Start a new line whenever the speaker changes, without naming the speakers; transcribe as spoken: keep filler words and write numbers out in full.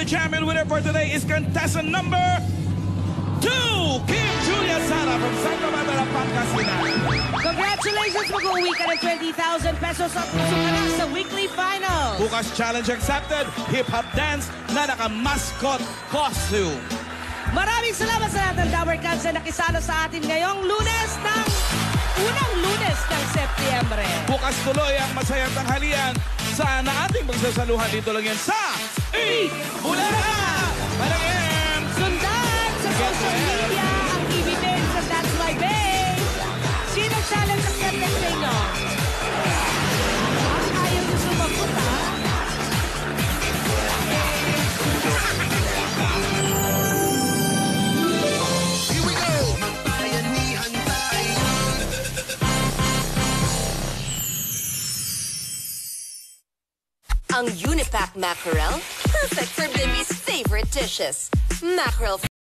the champion winner for today is contestant number two, Kim Julia Sara from Santa Barbara, Pangasinan.
Congratulations! Mag-uwi ka ng twenty thousand pesos at pasok ka na sa weekly finals.
Bukas challenge accepted, hip-hop dance na naka-mascot costume.
Maraming salamat sa lahat ng Dabar Cats na nakisalo sa atin ngayong Lunes ng unang Lunes ng Setyembre.
Bukas tuloy ang masayang tanghalian sa na ating magsasaluhan dito lang yan sa Eat Bulaga! Panagin!
Sundan sa social media ang E B Pins at That's My Babe. Sino challenge accepted sa inyo? Ang ayaw gusto magpunta.
Ang Unipack Mackerel, perfect for Bimmy's favorite dishes. Mackerel